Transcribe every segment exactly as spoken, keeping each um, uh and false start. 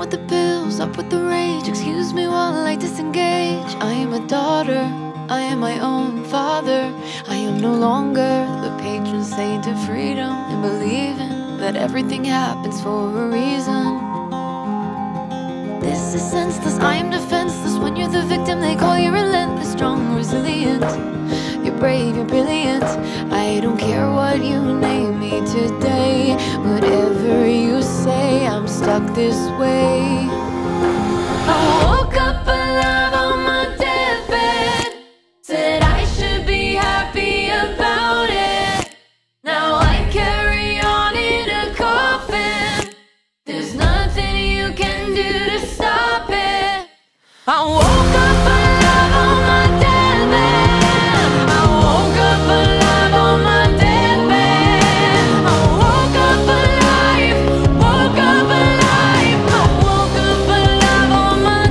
with the pills, up with the rage. Excuse me while I disengage. I am a daughter, I am my own father. I am no longer the patron saint of freedom, and believing that everything happens for a reason. This is senseless, I am defenseless. When you're the victim, they call you relentless, strong, resilient. You're brave, you're brilliant. I don't care what you name me today. Whatever you say, I'm stuck this way. I woke up alive on my deathbed. Said I should be happy about it. Now I carry on in a coffin. There's nothing you can do to stop it. I woke up alive on my deathbed. I woke up alive on my deathbed. I woke up alive, woke up alive. I woke up alive on my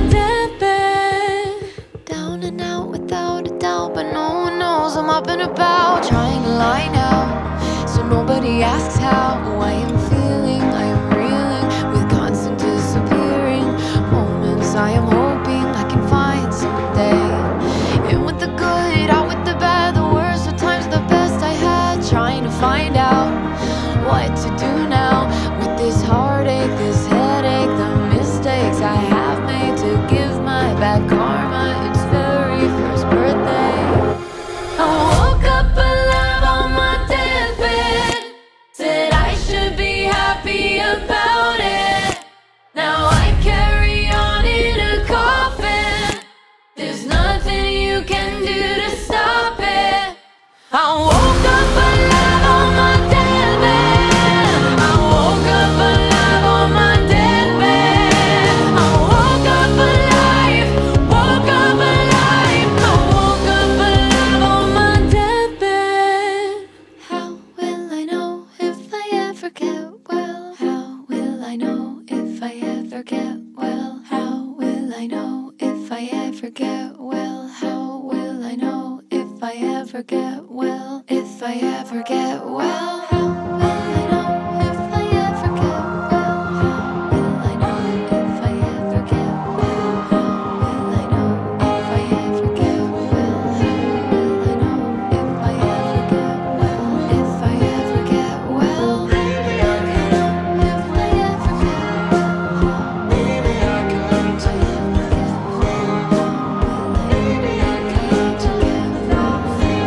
deathbed. Down and out without a doubt, but no one knows I'm up and about, trying to lie now, so nobody asks how. I am feeling, I am reeling with constant disappearing moments. I am hoping I can find someday. In with the good, out with the bad, the worst of times, the best I had. Trying to find out what to do now with this heartache, this headache, the mistakes I have made to give my bad karma its very first birthday. I woke up alive on my deathbed. Said I should be happy about it. Now I carry on in a coffin. There's nothing you can do to stop it. I woke up alive on my deathbed. I woke up alive on my deathbed. I woke up alive, woke up alive. I woke up alive on my deathbed. How will I know if I ever get well? How will I know if I ever get well? How will I know if I ever get well? How will I know if I ever get well? If I ever get well? How will I know if I ever get well? How will I know if I ever get well? How will I know if I ever get well? How will I know if I ever get well? If I ever get well? How will I know if I ever get well? Maybe I can learn to live without fear. Maybe I can learn to get well.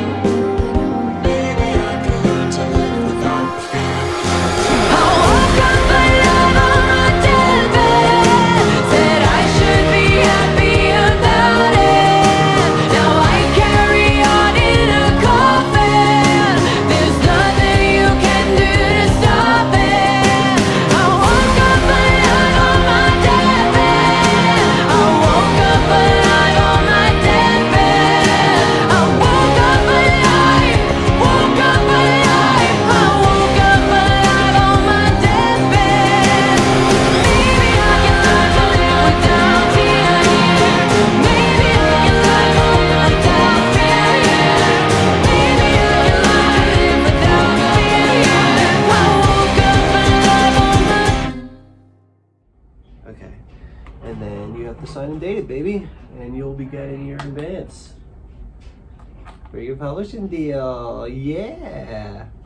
Maybe I can learn to live without fear. I woke up alive on my deathbed. Said I should be happy about it. Now I carry on in a coffin. There's nothing you can do to stop it. I woke up alive on my deathbed. I woke up alive on my deathbed. I woke up alive, woke up alive. I woke up alive on my deathbed. Maybe I can learn to live without fear. Maybe I can learn to live without fear. Maybe I can learn to live without fear. I woke up alive on my. Okay, and then you have to sign and date it, baby, and you'll be getting your advance for your publishing deal. Yeah.